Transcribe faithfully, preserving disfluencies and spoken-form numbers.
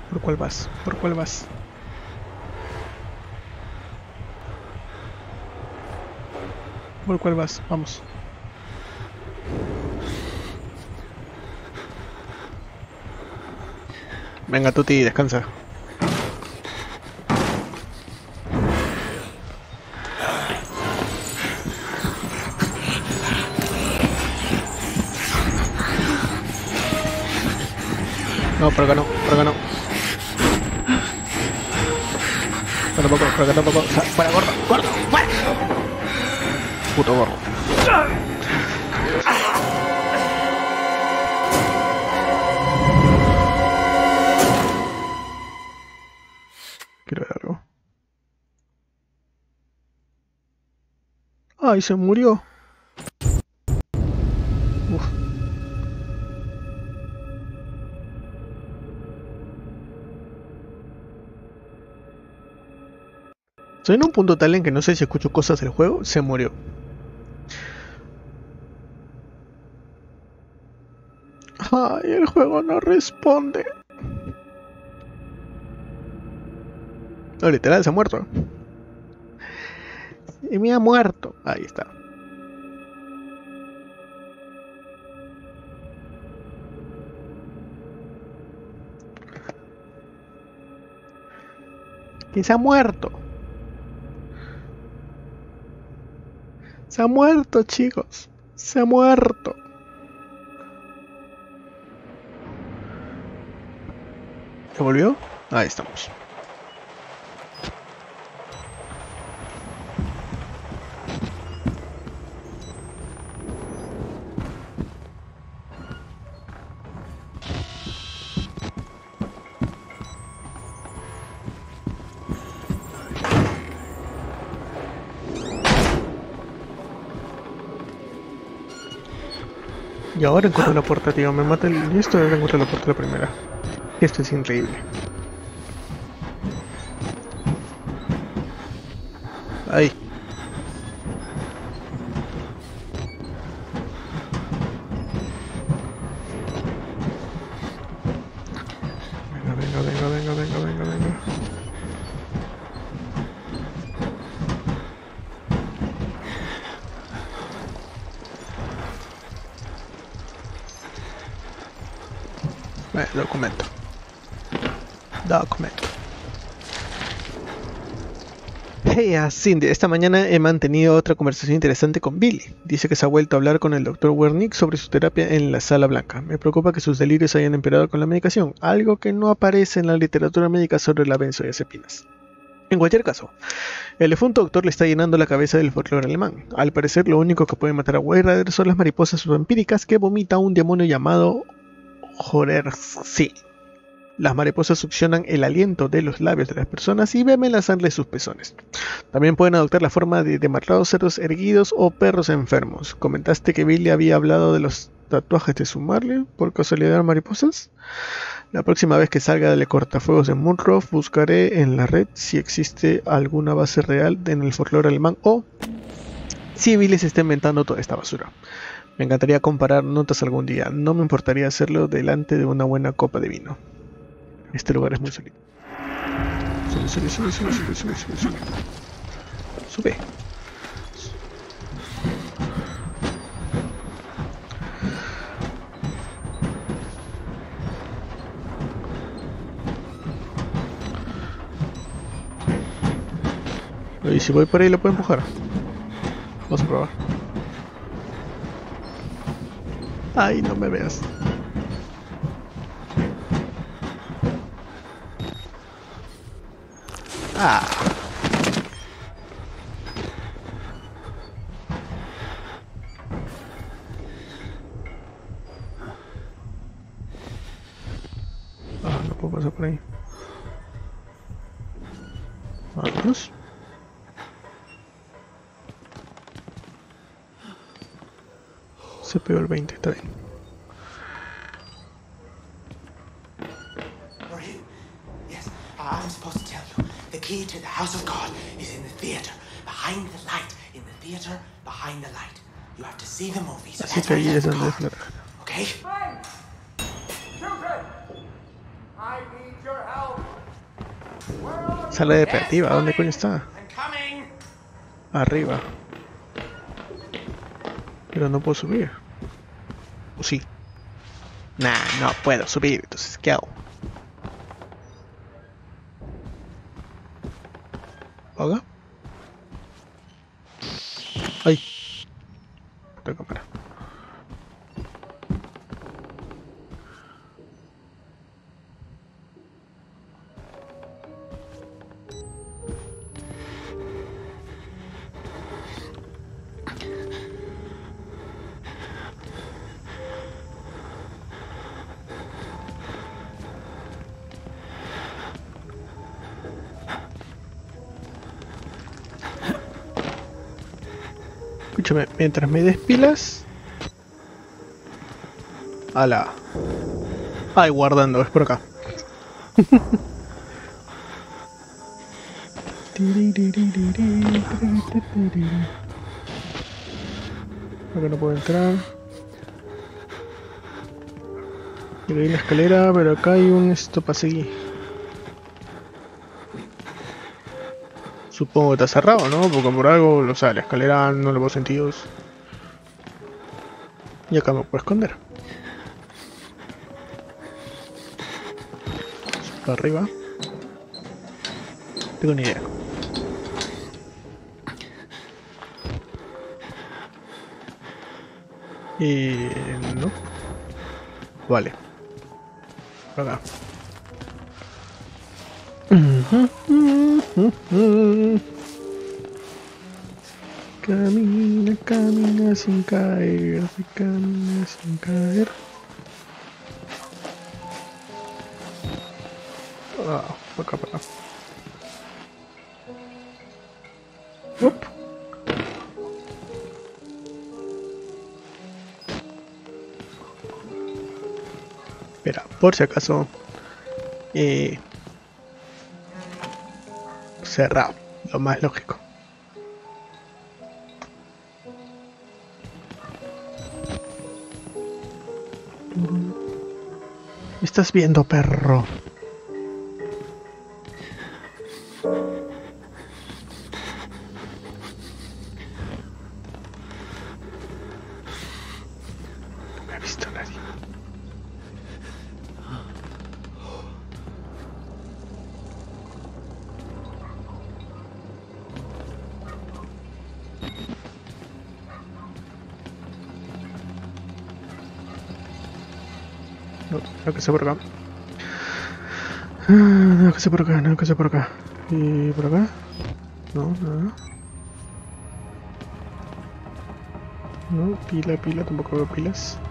¿Por cuál vas? ¿Por cuál vas? ¿Por cuál vas? Vamos. Venga, Tuti, descansa. No, por acá no, por acá no. Por tampoco, por acá tampoco. ¡Fuera, gordo! ¡Gordo! ¡Fuera! Puto gordo. Quiero ver algo. ¡Ay, se murió! Uf. Estoy en un punto tal en que no sé si escucho cosas del juego. Se murió. Ay, el juego no responde. No, literal, se ha muerto. Y me ha muerto. Ahí está. Que se ha muerto. Se ha muerto, chicos. Se ha muerto. ¿Se volvió? Ahí estamos. Y ahora encuentro la puerta, tío. Me mata el listo y ahora encuentro la puerta la primera. Esto es increíble. Ahí. Venga, venga, venga, venga, venga, venga, venga. Eh, documento. Documento. Hey, a Cindy, esta mañana he mantenido otra conversación interesante con Billy. Dice que se ha vuelto a hablar con el doctor Wernick sobre su terapia en la sala blanca. Me preocupa que sus delirios hayan empeorado con la medicación, algo que no aparece en la literatura médica sobre la benzodiazepinas. En cualquier caso, el difunto doctor le está llenando la cabeza del folclore alemán. Al parecer, lo único que puede matar a White Rider son las mariposas vampíricas que vomita un demonio llamado Horersi. Las mariposas succionan el aliento de los labios de las personas y beben la sangre de sus pezones. También pueden adoptar la forma de demacrados cerdos erguidos o perros enfermos. ¿Comentaste que Billy había hablado de los tatuajes de su Marley? ¿Por casualidad mariposas? La próxima vez que salga del cortafuegos de Moonruff buscaré en la red si existe alguna base real en el folclore alemán o si Billy se está inventando toda esta basura. Me encantaría comparar notas algún día. No me importaría hacerlo delante de una buena copa de vino. Este lugar es muy solito. Sube, sube, sube, sube, sube, sube, sube, sube. Sube. Y si voy por ahí lo puedo empujar. Vamos a probar. Ay, no me veas. Ah. Ah, no puedo pasar por ahí. Vámonos. Se pegó el veinte, está bien. I'm supposed to tell you, the key to the house of God is in the theater, behind the light, in the theater, behind the light. You have to see the movies. Así que ahí es donde es la... Okay? Friends! Children! I need your help. Where are you? Sala deportiva, ¿dónde coño está? I'm coming. Arriba. Pero no puedo subir. ¿O sí? Nah, no puedo subir, entonces ¿qué hago? ¿Paga? ¡Ay! Puta cámara. Escúchame, mientras me des pilas. Ala. Ay, guardando, es por acá. Acá no puedo entrar. Y hay una escalera, pero acá hay un esto para seguir. Supongo que está cerrado, ¿no? Porque por algo, o sea, la escalera no le veo sentidos. Y acá me puedo esconder. Para arriba. No tengo ni idea. Y... no. Vale. Por acá. Camina, camina sin caer, camina sin caer. Ah, por acá, por acá. Up. Espera, por si acaso. Eh, cerrado, lo más lógico. ¿Me estás viendo, perro? No me ha visto nadie. No, no que sea por acá. Ah, no que sea por acá, no que sea por acá. ¿Y por acá? No, nada. No, pila, pila, tampoco veo pilas.